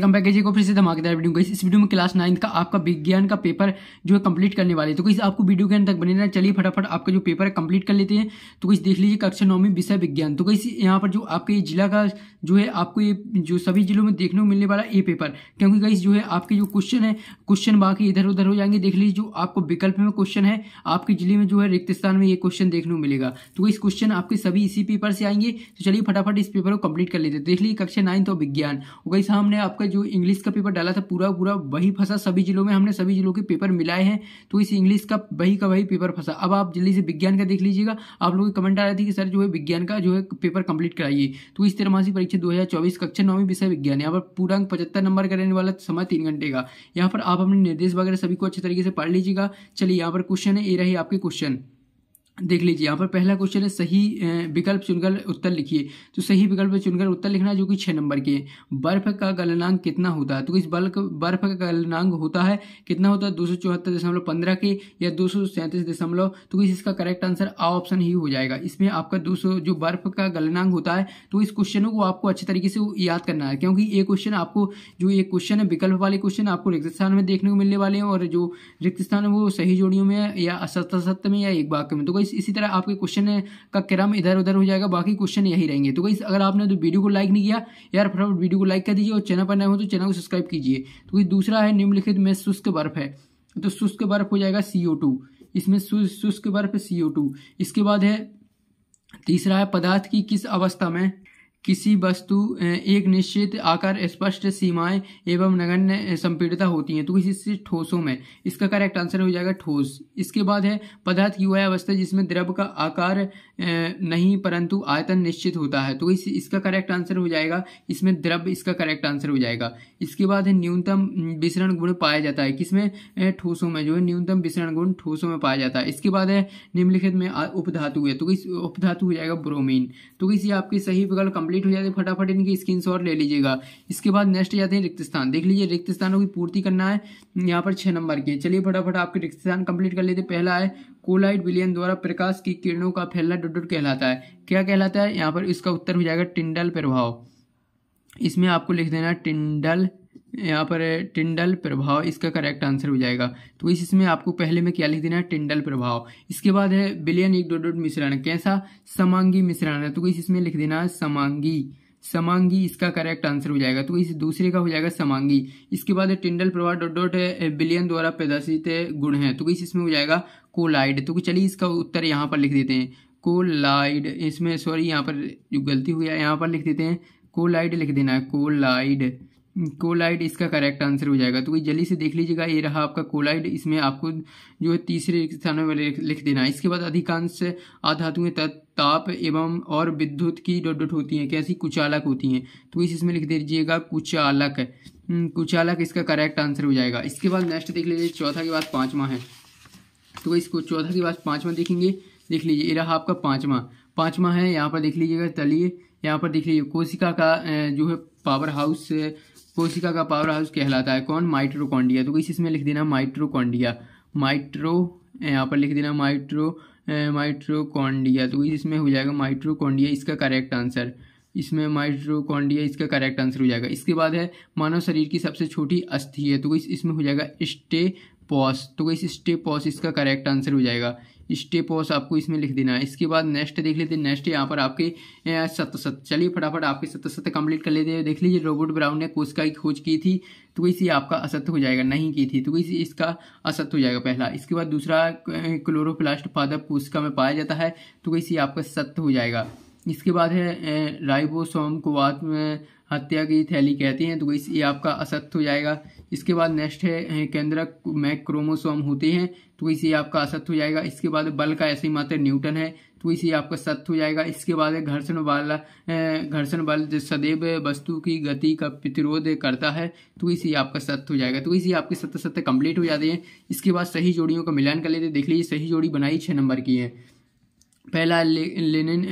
Welcome back को फिर से धमाकेदार वीडियो। गाइस इस वीडियो में क्लास 9 का आपका विज्ञान का पेपर जो है कंप्लीट करने वाले, तो गाइस आपको वीडियो के अंत तक बने रहना। चलिए फटाफट आपका जो पेपर है कंप्लीट कर लेते हैं। तो गाइस देख लीजिए कक्षा 9 विषय विज्ञान। तो गाइस यहाँ पर जो आपके जिला का जो है आपको ये जो सभी जिलों में देखने को मिलने वाला ये पेपर, क्योंकि गाइस जो है आपके जो क्वेश्चन बाकी इधर उधर हो जाएंगे। देख लीजिए जो आपको विकल्प में क्वेश्चन है आपके जिले में जो है रिक्त स्थान में ये क्वेश्चन देखने को मिलेगा। तो गाइस क्वेश्चन आपके सभी इसी पेपर से आएंगे। तो चलिए फटाफट इस पेपर को कंप्लीट कर लेते हैं। देख लीजिए कक्षा 9 तो विज्ञान। गाइस हमने आपका जो इंग्लिश का पेपर डाला था पूरा वही फंसा सभी जिलों में। हमने सभी जिलों के पेपर मिलाए हैं, तो इस इंग्लिश का वही पेपर फंसा। अब आप जल्दी से विज्ञान का देख लीजिएगा। आप लोगों के कमेंट आ रहे थे कि सर जो है विज्ञान का जो है पेपर कंप्लीट कराइए। तो इस त्रैमासिक परीक्षा 2024 कक्षा 9 विषय विज्ञान, यहाँ पर पूर्णांक 75 नंबर का रहने वाला, समय 3 घंटे का। यहाँ पर आप अपने निर्देश वगैरह सभी को अच्छे तरीके से पढ़ लीजिएगा। चलिए यहाँ पर क्वेश्चन है, ये रहे आपके क्वेश्चन। देख लीजिए यहाँ पर पहला क्वेश्चन है, सही विकल्प चुनकर उत्तर लिखिए। तो सही विकल्प चुनकर उत्तर लिखना है जो कि 6 नंबर के। बर्फ का गलनांक कितना होता है? तो इस बर्फ का गलनांक होता है कितना होता है? 274.15 के या 237 तो इसका करेक्ट आंसर आ ऑप्शन ही हो जाएगा। इसमें आपका 200 जो बर्फ का गलनांक होता है, तो इस क्वेश्चन को आपको अच्छे तरीके से याद करना है, क्योंकि ये क्वेश्चन आपको जो ये क्वेश्चन है विकल्प वाले क्वेश्चन आपको रिक्त स्थान में देखने को मिलने वाले हैं, और जो रिक्त स्थान है वो सही जोड़ियों में या असत्य में या एक वाक्य में। तो इसी तरह आपके क्वेश्चन का क्रम इधर उधर हो जाएगा, बाकी क्वेश्चन यही रहेंगे। तो गाइस अगर आपने तो वीडियो को लाइक नहीं किया यार, फटाफट वीडियो को लाइक कर दीजिए, और चैनल पर नए हो तो चैनल को सब्सक्राइब कीजिए। तो दूसरा है निम्नलिखित में शुष्क बर्फ है, तो शुष्क बर्फ हो जाएगा CO2। इसमें शुष्क बर्फ CO2। इसके बाद है तीसरा है पदार्थ की किस अवस्था में किसी वस्तु एक निश्चित आकार, स्पष्ट सीमाएं एवं नगण्य संपीड़िता होती हैं। तो इससे ठोसों में, इसका करेक्ट आंसर हो जाएगा ठोस। इसके बाद है पदार्थ की वह अवस्था जिसमें द्रव का आकार नहीं परंतु आयतन निश्चित होता है। तो इसका करेक्ट आंसर हो जाएगा इसमें द्रव, इसका करेक्ट आंसर हो जाएगा। इसके बाद है न्यूनतम विसरण गुण पाया जाता है किसमें? ठोसों में, जो है न्यूनतम विसरण गुण ठोसों में पाया जाता है। इसके बाद है निम्नलिखित में उपधातु है, तो इस उपधातु हो जाएगा ब्रोमीन। तो इसी आपके सही विकल्प कंप्लीट हो जाते हैं। फटाफट इनकी स्क्रीनशॉट ले लीजिएगा। इसके बाद नेक्स्ट जाते हैं रिक्त स्थान। देख लीजिए रिक्त स्थानों की पूर्ति करना है यहाँ पर 6 नंबर के। चलिए फटाफट आपके रिक्त स्थान कंप्लीट कर लेते हैं। पहला है कोलाइड विलयन द्वारा प्रकाश की किरणों का फैलना डॉट कहलाता है। क्या कहलाता है? यहाँ पर इसका उत्तर हो जाएगा टिंडल प्रभाव। इसमें आपको लिख देना टिंडल, यहाँ पर टिंडल प्रभाव, इसका करेक्ट आंसर हो जाएगा। तो इसमें आपको पहले में क्या लिख देना है? टिंडल प्रभाव। इसके बाद है विलयन एक डॉट मिश्रण, कैसा? समांगी मिश्रण है, तो इसमें लिख देना है समांगी, इसका करेक्ट आंसर हो जाएगा। तो इस दूसरे का हो जाएगा समांगी। इसके बाद है टिंडल प्रभाव डॉट विलयन द्वारा प्रदर्शित गुण है, तो इसमें हो जाएगा कोलाइड। तो चलिए इसका उत्तर यहाँ पर लिख देते हैं कोलाइड। इसमें सॉरी यहाँ पर जो गलती हुई है यहाँ पर लिख देते हैं कोलाइड, लिख देना है कोलाइड, इसका करेक्ट आंसर हो जाएगा। तो जल्दी से देख लीजिएगा, ये रहा आपका कोलाइड। इसमें आपको जो है तीसरे स्थान में लिख देना है। इसके बाद अधिकांश अधातुएं ताप एवं और विद्युत की डॉट होती हैं, कैसी? कुचालक होती हैं। तो इसमें लिख दीजिएगा कुचालक, इसका करेक्ट आंसर हो जाएगा। इसके बाद नेक्स्ट देख लीजिए, चौथा के बाद 5वां है। तो इसको चौथा के बाद 5वां देखेंगे। देख लीजिए ये रहा आपका 5वां है। यहाँ पर देख लीजिएगा, चलिए यहाँ पर देख लीजिए कोशिका का जो है पावर हाउस, कोशिका का पावर हाउस कहलाता है कौन? माइटोकॉन्ड्रिया। तो इसमें लिख देना माइटोकॉन्ड्रिया, यहाँ पर लिख देना माइटोकॉन्ड्रिया। तो इसमें हो जाएगा माइटोकॉन्ड्रिया, इसका करेक्ट आंसर। इसमें माइटोकॉन्ड्रिया, इसका करेक्ट आंसर हो जाएगा। इसके बाद है मानव शरीर की सबसे छोटी अस्थि है, तो इसमें हो जाएगा स्टेपॉस। तो इस स्टेपॉस, इसका करेक्ट आंसर हो जाएगा स्टेपॉस, आपको इसमें लिख देना है। इसके बाद नेक्स्ट देख लेते हैं। नेक्स्ट यहाँ पर आपके सत्य। चलिए फटाफट आपके सत्य कंप्लीट कर लेते हैं। देख लीजिए रॉबर्ट ब्राउन ने कोशिका की खोज की थी, तो इसी आपका असत्य हो जाएगा, नहीं की थी, तो इसी इसका असत्य हो जाएगा पहला। इसके बाद दूसरा क्लोरोप्लास्ट पादप कोशिका में पाया जाता है, तो इसी आपका सत्य हो जाएगा। इसके बाद है राइबोसोम को आत्म हत्या की थैली कहते हैं, तो ये आपका असत्य हो जाएगा। इसके बाद नेक्स्ट है केंद्रक में क्रोमोसोम होते हैं, तो इसी आपका असत्य हो जाएगा। इसके बाद बल का ऐसी मात्रा न्यूटन है, तो इसी आपका सत्य हो जाएगा। इसके बाद है घर्षण बल सदैव वस्तु की गति का प्रतिरोध करता है, तो इसी आपका सत्य हो जाएगा। तो इसी आपके सत्य कंप्लीट हो जाते हैं। इसके बाद सही जोड़ियों का मिलान कर लेते हैं। देख लीजिए सही जोड़ी बनाई 6 नंबर की है। पहला लिग्निन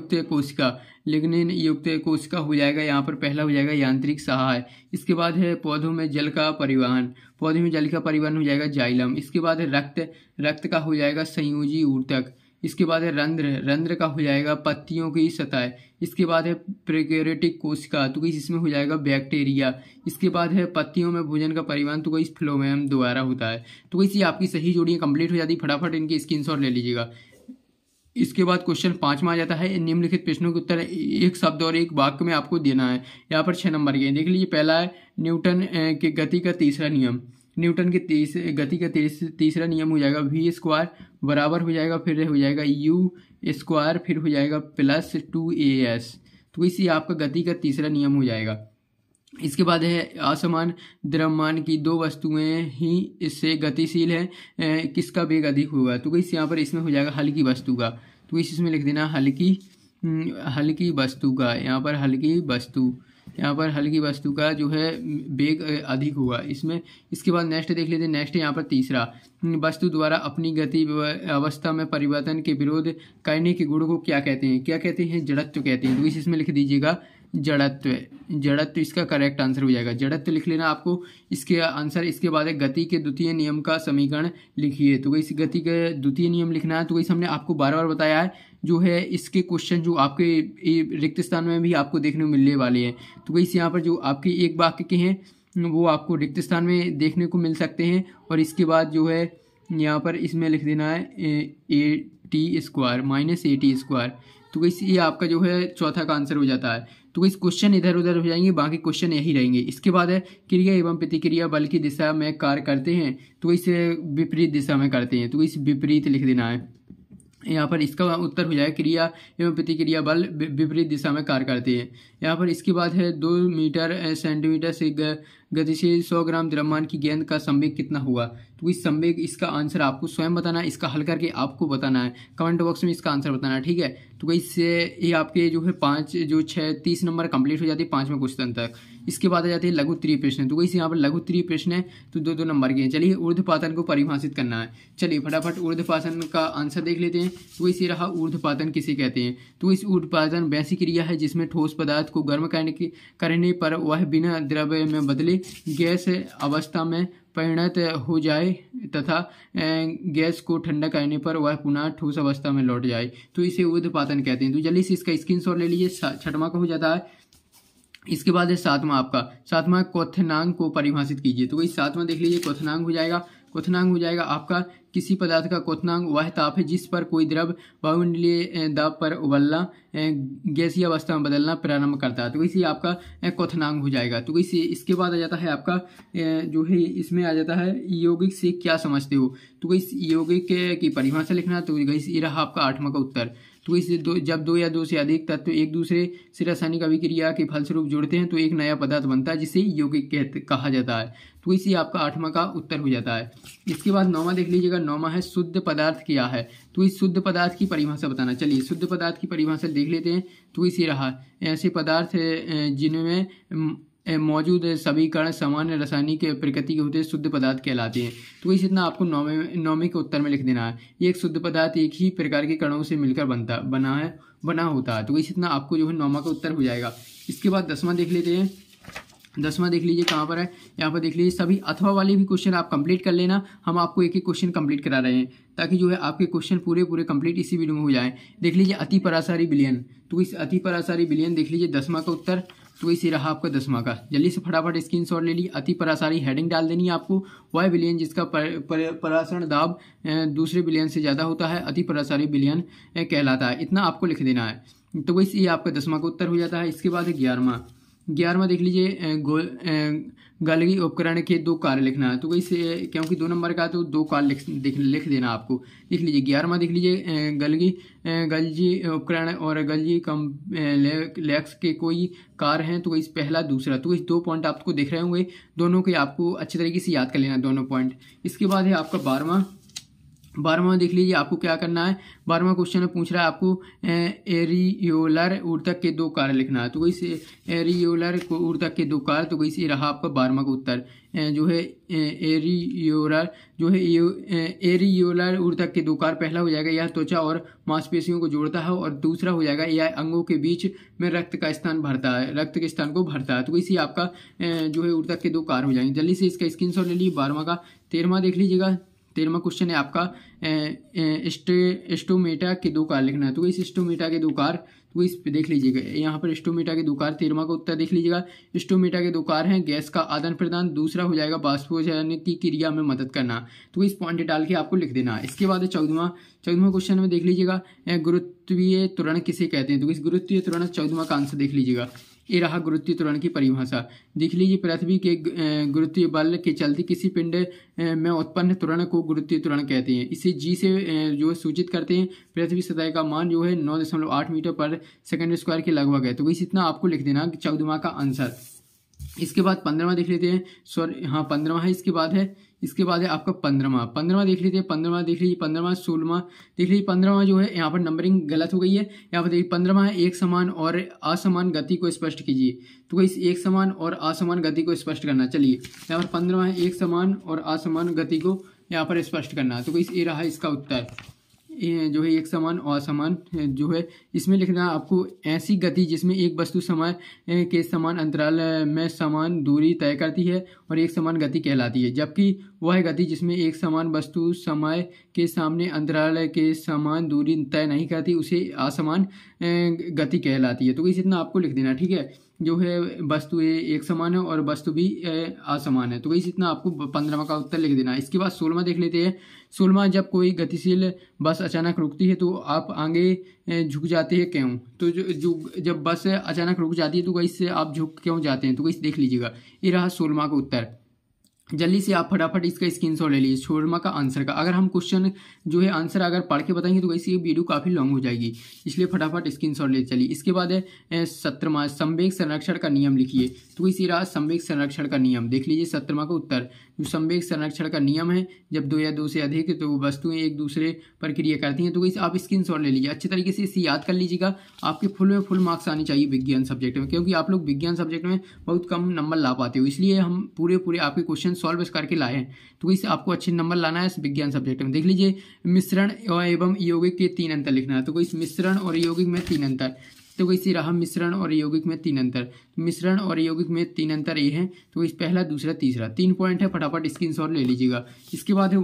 युक्त कोशिका हो जाएगा, यहाँ पर पहला हो जाएगा यांत्रिक सहाय। इसके बाद है पौधों में जल का परिवहन हो जाएगा जाइलम। इसके बाद है रक्त का हो जाएगा संयोजी ऊतक। इसके बाद है रंध्र, रंध्र का हो जाएगा पत्तियों की सतह। इसके बाद है प्रोकैरियोटिक कोशिका, तो गाइस इसमें हो जाएगा बैक्टीरिया। इसके बाद है पत्तियों में भोजन का परिवहन, तो गाइस फ्लोएम द्वारा होता है। तो गाइस ये आपकी सही जोड़ियां कंप्लीट हो जाती, फटाफट इनकी स्क्रीनशॉट ले लीजिएगा। इसके बाद क्वेश्चन 5 में आ जाता है, निम्नलिखित प्रश्नों के उत्तर एक शब्द और एक वाक्य में आपको देना है। यहाँ पर 6 नंबर के देख लीजिए। पहला है न्यूटन के गति का तीसरा नियम। न्यूटन के गति का तीसरा नियम हो जाएगा v² बराबर हो जाएगा, फिर हो जाएगा u², फिर हो जाएगा +2as। तो इसी आपका गति का तीसरा नियम हो जाएगा। इसके बाद है असमान द्रव्यमान की दो वस्तुएं ही इससे गतिशील है, किसका वेग अधिक होगा। तो इस यहाँ पर इसमें हो जाएगा हल्की वस्तु का, तो इसमें लिख देना हल्की वस्तु का। यहाँ पर हल्की वस्तु का जो है वेग अधिक होगा इसमें। इसके बाद नेक्स्ट देख लेते हैं। नेक्स्ट यहाँ पर तीसरा, वस्तु द्वारा अपनी गति अवस्था में परिवर्तन के विरोध करने के गुण को क्या कहते हैं। क्या कहते हैं? जड़त्व कहते हैं। तो इसमें लिख दीजिएगा जड़त्व इसका करेक्ट आंसर हो जाएगा। जड़त्व लिख लेना आपको इसके आंसर। इसके बाद है गति के द्वितीय नियम का समीकरण लिखिए। तो इस गति का द्वितीय नियम लिखना है। तो इस हमने आपको बार बार बताया है, जो है इसके क्वेश्चन जो आपके रिक्त स्थान में भी आपको देखने को मिलने वाले हैं। तो इस यहाँ पर जो आपके एक वाक्य के हैं वो आपको रिक्त स्थान में देखने को मिल सकते हैं। और इसके बाद जो है यहाँ पर इसमें लिख देना है -at²। तो इस ये आपका जो है चौथा का आंसर हो जाता है। तो इस क्वेश्चन इधर उधर हो जाएंगे, बाकी क्वेश्चन यही रहेंगे। इसके बाद है क्रिया एवं प्रतिक्रिया बल की दिशा में कार्य करते हैं, तो इसे विपरीत दिशा में करते हैं। तो इस विपरीत लिख देना है। यहाँ पर इसका उत्तर हो जाएगा क्रिया एवं प्रतिक्रिया बल विपरीत दिशा में कार्य करते हैं। यहाँ पर इसके बाद है 2 मीटर सेंटीमीटर से गति से 100 ग्राम द्रव्यमान की गेंद का संवेग कितना होगा। तो इस संवेग इसका आंसर आपको स्वयं बताना है, इसका हल करके आपको बताना है, कमेंट बॉक्स में इसका आंसर बताना है, ठीक है। तो इससे ये आपके जो है 30 नंबर कंप्लीट हो जाती है 5वें क्वेश्चन तक। इसके बाद आ जाते हैं लघु त्रि प्रश्न। तो इस यहाँ पर लघु त्रि प्रश्न है, तो 2-2 नंबर के हैं। चलिए ऊर्ध्वपातन को परिभाषित करना है। चलिए फटाफट ऊर्ध्वपातन का आंसर देख लेते हैं। तो इसी रहा ऊर्ध्वपातन किसे कहते हैं। तो इस ऊर्ध्वपातन वैसी क्रिया है जिसमें ठोस पदार्थ को गर्म करने पर वह बिना द्रव्य में बदले गैस अवस्था में परिणत हो जाए तथा गैस को ठंडा करने पर वह पुनः ठोस अवस्था में लौट जाए, तो इसे ऊर्ध्वपातन कहते हैं। तो जल्दी से इसका स्क्रीनशॉट ले लीजिए। 6वां का हो जाता है। इसके बाद है 7वां क्वथनांक को परिभाषित कीजिए। तो वही 7वां देख लीजिए। क्वथनांक हो जाएगा आपका किसी पदार्थ का क्वथनांक वह ताप है जिस पर कोई द्रव वायुमंडलीय दाब पर उबलना गैसीय अवस्था में बदलना प्रारंभ करता है। तो इसी आपका क्वथनांक हो जाएगा। तो इसी इसके बाद आ जाता है आपका जो है इसमें आ जाता है यौगिक से क्या समझते हो। तो इस यौगिक की परिभाषा लिखना। तो ये रहा आपका 8वां का उत्तर। तो इस जब 2 या 2 से अधिक तत्व एक दूसरे से रासायनिक अभिक्रिया के फलस्वरूप जुड़ते हैं तो एक नया पदार्थ बनता है जिसे यौगिक कहा जाता है। तो इसी आपका 8वां का उत्तर हो जाता है। इसके बाद 9वां देख लीजिएगा। 9वां है शुद्ध पदार्थ क्या है। तो इस शुद्ध पदार्थ की परिभाषा बताना। चलिए शुद्ध पदार्थ की परिभाषा देख लेते हैं। तो इसी रहा ऐसे पदार्थ जिनमें मौजूद सभी कण समान रासायनिक प्रकृति के होते हैं शुद्ध पदार्थ कहलाते हैं। तो इस इतना आपको 9वें के उत्तर में लिख देना है। एक शुद्ध पदार्थ एक ही प्रकार के कणों से मिलकर बना होता है। तो इस इतना आपको जो है 9वां का उत्तर हो जाएगा। इसके बाद 10वां देख लेते हैं। 10वां देख लीजिए कहाँ पर है। यहाँ पर देख लीजिए सभी अथवा वाले भी क्वेश्चन आप कंप्लीट कर लेना। हम आपको एक क्वेश्चन कंप्लीट करा रहे हैं ताकि जो है आपके क्वेश्चन पूरे कंप्लीट इसी वीडियो में हो जाए। देख लीजिए अति परासारी विलयन। तो इस अति परासारी विलयन देख लीजिए 10वां का उत्तर। तो इसी रहा आपका 10वां का। जल्दी से फटाफट स्क्रीनशॉट ले लीजिए। अति परासारी हेडिंग डाल देनी है आपको। वह विलयन जिसका परासरण दाब दूसरे विलयन से ज़्यादा होता है अति परासारी विलयन कहलाता है। इतना आपको लिख देना है। तो वैसे ये आपका 10वां का उत्तर हो जाता है। इसके बाद है 11वां देख लीजिए। गलगी उपकरण के 2 कार्य लिखना है। तो वैसे क्योंकि 2 नंबर का तो 2 कार्य लिख देना आपको। लिख लीजिए 11वां देख लीजिए। गलजी उपकरण और गलजी कम्प्लेक्स के कोई कार्य हैं। तो इस पहला दूसरा। तो इस 2 पॉइंट आपको दिख रहे होंगे, दोनों के आपको अच्छे तरीके से याद कर लेना दोनों पॉइंट। इसके बाद है आपका 12वां देख लीजिए। आपको क्या करना है। 12वां क्वेश्चन में पूछ रहा है आपको एरियोलर ऊर्तक के 2 कार्य लिखना है। तो वैसे एरियोलर ऊर्तक के 2 कार्य। तो वैसे रहा आपका 12वां का उत्तर जो है एरियोलर ऊर्तक के 2 कार्य। पहला हो जाएगा यह त्वचा और मांसपेशियों को जोड़ता है और दूसरा हो जाएगा यह अंगों के बीच में रक्त के स्थान के स्थान को भरता है। तो वैसे आपका जो है ऊर्तक के 2 कार्य हो जाएंगे। जल्दी से इसका स्क्रीनशॉट ले लीजिए 12वां का। 13वां देख लीजिएगा। 13वां क्वेश्चन है आपका स्टोमेटा के दो कार लिखना है। तो इस स्टोमेटा के दो कार, तो इस पे देख लीजिएगा यहाँ पर स्टोमेटा के दो कार, 13वां का उत्तर देख लीजिएगा। स्टोमेटा के दो कार हैं, गैस का आदान प्रदान, दूसरा हो जाएगा बाष्पोत्सर्जन की क्रिया में मदद करना। तो इस पॉइंट डाल के आपको लिख देना। इसके बाद 14वां क्वेश्चन में देख लीजिएगा गुरुत्वीय त्वरण किसे कहते हैं। तो इस गुरुत्वीय त्वरण 14वां का आंसर देख लीजिएगा। ये रहा गुरुत्वीय त्वरण की परिभाषा। देख लीजिए, पृथ्वी के गुरुत्वीय बल के चलते किसी पिंड में उत्पन्न त्वरण को गुरुत्वीय त्वरण कहते हैं। इसे जी से जो सूचित करते हैं। पृथ्वी सतह का मान जो है 9.8 मीटर पर सेकंड स्क्वायर के लगभग है। तो इस इतना आपको लिख देना 14वां का आंसर। इसके बाद 15वां देख लेते हैं, सॉरी हाँ 15वां है। इसके बाद है आपका 15वां देख लेते हैं। 15वां देख लीजिए, 15वां 16वां देख लीजिए। 15वां जो है यहाँ पर नंबरिंग गलत हो गई है। यहाँ पर देखिए 15वां है, एक समान और असमान गति को स्पष्ट कीजिए। तो इस एक समान और असमान गति को स्पष्ट करना। चलिए यहाँ पर 15वां है, एक समान और असमान गति को यहाँ पर स्पष्ट करना। तो इस ये रहा इसका उत्तर, जो है एक समान और असमान जो है इसमें लिखना आपको ऐसी गति जिसमें एक वस्तु समय के समान अंतराल में समान दूरी तय करती है और एक समान गति कहलाती है। जबकि वह गति जिसमें एक समान वस्तु समय के सामने अंतराल के समान दूरी तय नहीं करती उसे असमान गति कहलाती है। तो इस इतना आपको लिख देना, ठीक है। जो है वस्तु एक समान है और वस्तु भी असमान है। तो इस इतना आपको 15वां का उत्तर लिख देना। इसके बाद 16वां देख लेते हैं। 16वां, जब कोई गतिशील बस अचानक रुकती है तो आप आगे झुक जाते हैं क्यों। तो जो जब बस अचानक रुक जाती है तो इससे आप झुक क्यों जाते हैं। तो इस देख लीजिएगा, ये रहा 16वां का उत्तर। जल्दी से आप फटाफट इसका स्क्रीनशॉट ले लीजिए 16वां का आंसर का। अगर हम क्वेश्चन जो है आंसर अगर पढ़ के बताएंगे तो इसी वीडियो काफ़ी लॉन्ग हो जाएगी, इसलिए फटाफट स्क्रीनशॉट ले चलिए। इसके बाद है 17वां, संवेग संरक्षण का नियम लिखिए। तो इसी रहा संवेग संरक्षण का नियम, देख लीजिए 17वां का उत्तर। जो संवेग संरक्षण का नियम है, जब दो या दो से अधिक तो वस्तुएं एक दूसरे पर क्रिया करती हैं। तो इस आप स्क्रीनशॉट ले लीजिए, अच्छे तरीके से इसे याद कर लीजिएगा। आपके फुल मार्क्स आने चाहिए विज्ञान सब्जेक्ट में, क्योंकि आप लोग विज्ञान सब्जेक्ट में बहुत कम नंबर ला पाते हो, इसलिए हम पूरे आपके क्वेश्चन सॉल्व करके लाए हैं। तो इस आपको अच्छे नंबर लाना है इस विज्ञान सब्जेक्ट में। देख लीजिए, मिश्रण एवं यौगिक के 3 अंतर लिखना है। तो इस मिश्रण और यौगिक में 3 अंतर, तो इसी रहा मिश्रण और यौगिक में 3 अंतर। मिश्रण और यौगिक में 3 अंतर ये हैं। तो इस पहला, दूसरा, तीसरा 3 पॉइंट है, फटाफट स्क्रीनशॉट ले लीजिएगा। इसके बाद है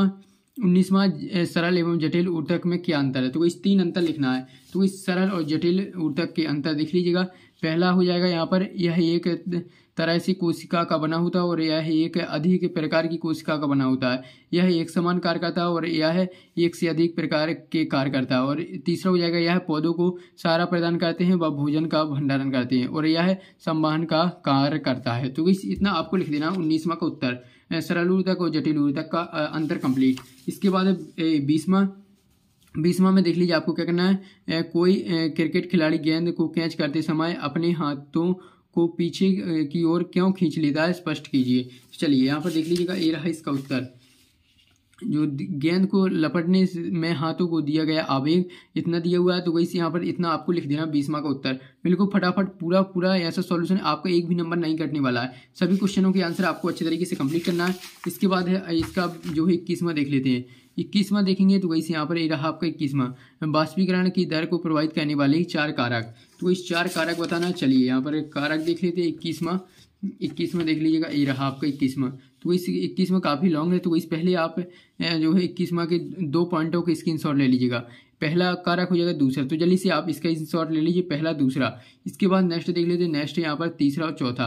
19वां सरल एवं जटिल ऊतक में क्या अंतर है। तो इस 3 अंतर लिखना है। तो इस सरल और जटिल ऊतक के अंतर देख लीजिएगा। पहला हो जाएगा यहाँ पर, यह एक तरह से कोशिका का बना होता है और यह एक अधिक प्रकार की कोशिका का बना होता है। यह एक समान कार्य करता है और यह एक से अधिक प्रकार के कार्य करता है। और तीसरा हो जाएगा, यह पौधों को सहारा प्रदान करते हैं व भोजन का भंडारण करते हैं और यह संवहन का कार्य करता है। तो इतना आपको लिख देना 19वां का उत्तर, सरल ऊतक और जटिल ऊतक का अंतर कंप्लीट। इसके बाद 20वां में देख लीजिए, आपको क्या करना है। कोई क्रिकेट खिलाड़ी गेंद को कैच करते समय अपने हाथों को पीछे की ओर क्यों खींच लेता है, स्पष्ट कीजिए। चलिए यहाँ पर देख लीजिएगा, ये रहा इसका उत्तर। जो गेंद को लपटने में हाथों को दिया गया आवेग इतना दिया हुआ है। तो वैसे यहाँ पर इतना आपको लिख देना 20वां का उत्तर। बिल्कुल फटाफट पूरा ऐसा सॉल्यूशन, आपका एक भी नंबर नहीं कटने वाला है। सभी क्वेश्चनों के आंसर आपको अच्छे तरीके से कंप्लीट करना है। इसके बाद है इसका जो है 21वां देख लेते हैं। 21वां देखेंगे तो वैसे यहाँ पर ये रहा आपका 21वां, बाष्पीकरण की दर को प्रभावित करने वाले 4 कारक। तो इस 4 कारक बताना। चलिए यहाँ पर एक कारक देख लेते हैं। 21वां देख लीजिएगा, ये रहा आपका 21वां। तो इस 21वां काफ़ी लॉन्ग है। तो इस पहले आप जो है 21वां के 2 पॉइंटों के स्क्रीनशॉट ले लीजिएगा। पहला कारक हो जाएगा दूसरा, तो जल्दी से आप इसका स्क्रीनशॉट ले लीजिए, पहला दूसरा। इसके बाद नेक्स्ट देख लेते हैं। नेक्स्ट यहाँ पर तीसरा और चौथा।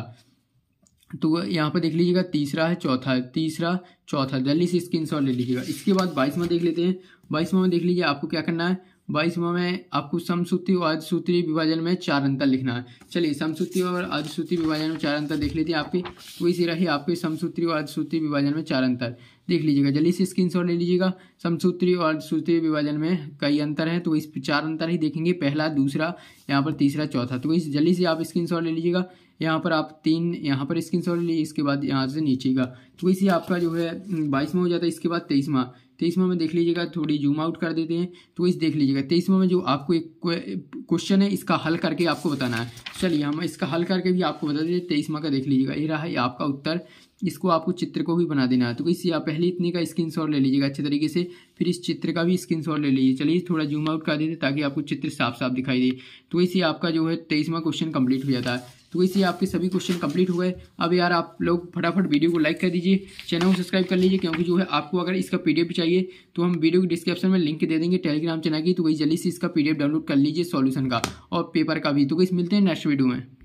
तो यहाँ पर देख लीजिएगा, तीसरा है, चौथा है, तीसरा चौथा, जल्दी से स्क्रीनशॉट ले लीजिएगा। इसके बाद 22वां देख लेते हैं। 22वां में देख लीजिए, आपको क्या करना है। 22वां में आपको समसूत्री और अर्धसूत्री विभाजन में 4 अंतर लिखना है। चलिए समसूत्री और अर्धसूत्री विभाजन में 4 अंतर देख लेते हैं आपके। तो इसी रही आपके समसूत्री और अर्धसूत्री विभाजन में 4 अंतर देख लीजिएगा, जल्दी से स्क्रीनशॉट ले लीजिएगा। समसूत्री और अर्धसूत्री विभाजन में कई अंतर है, तो इस 4 अंतर ही देखेंगे, पहला, दूसरा, यहाँ पर तीसरा, चौथा। तो इस जल्दी से आप स्क्रीनशॉट ले लीजिएगा। यहाँ पर आप 3 यहाँ पर स्क्रीनशॉट ले लीजिए। इसके बाद यहाँ से नीचेगा, तो इसी आपका जो है 22वां हो जाता है। इसके बाद 23वां में देख लीजिएगा, थोड़ी जूम आउट कर देते हैं। तो इस देख लीजिएगा 23वां में जो आपको एक क्वेश्चन है, इसका हल करके आपको बताना है। चलिए हम इसका हल करके भी आपको बता देते हैं। 23वां का देख लीजिएगा, ये रहा है आपका उत्तर। इसको आपको चित्र को भी बना देना है। तो इसी आप पहले इतने का स्क्रीनशॉट ले लीजिएगा अच्छे तरीके से, फिर इस चित्र का भी स्क्रीनशॉट ले लीजिए। चलिए थोड़ा जूम आउट कर देते ताकि आपको चित्र साफ साफ दिखाई दे। तो इसी आपका जो है 23वां क्वेश्चन कंप्लीट हो जाता है। तो गाइस ये आपके सभी क्वेश्चन कंप्लीट हो गए। अब यार आप लोग फटाफट वीडियो को लाइक कर दीजिए, चैनल को सब्सक्राइब कर लीजिए, क्योंकि जो है आपको अगर इसका पीडीएफ चाहिए तो हम वीडियो की डिस्क्रिप्शन में लिंक दे देंगे टेलीग्राम चैनल की। तो गाइस जल्दी से इसका पीडीएफ डाउनलोड कर लीजिए सॉल्यूशन का और पेपर का भी। तो गाइस मिलते हैं नेक्स्ट वीडियो में।